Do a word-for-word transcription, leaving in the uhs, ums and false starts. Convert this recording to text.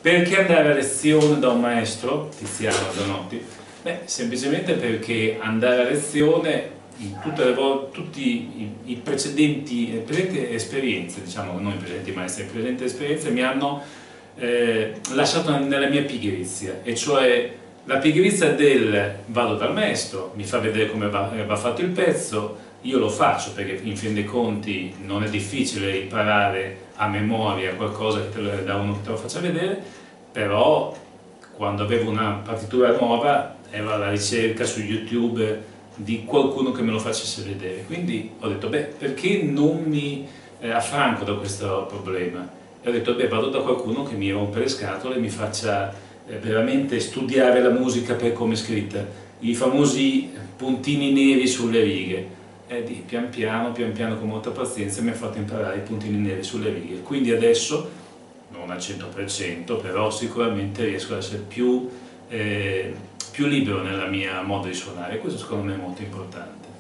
Perché andare a lezione da un maestro, Tiziano Zanotti? Beh, semplicemente perché andare a lezione, in tutte le volte, tutti i, i precedenti, le precedenti esperienze, diciamo non i precedenti maestri, le precedenti esperienze mi hanno eh, lasciato nella mia pigrizia, e cioè la pigrizia del vado dal maestro, mi fa vedere come va, va fatto il pezzo, io lo faccio perché in fin dei conti non è difficile imparare a memoria qualcosa che te lo, da uno che te lo faccia vedere, però quando avevo una partitura nuova ero alla ricerca su YouTube di qualcuno che me lo facesse vedere, quindi ho detto beh, perché non mi eh, affranco da questo problema? E ho detto beh, vado da qualcuno che mi rompe le scatole e mi faccia eh, veramente studiare la musica per come è scritta, i famosi puntini neri sulle righe. E di, pian piano, pian piano, con molta pazienza mi ha fatto imparare i puntini neri sulle righe, quindi adesso, non al cento per cento, però sicuramente riesco ad essere più, eh, più libero nella mia modo di suonare, questo secondo me è molto importante.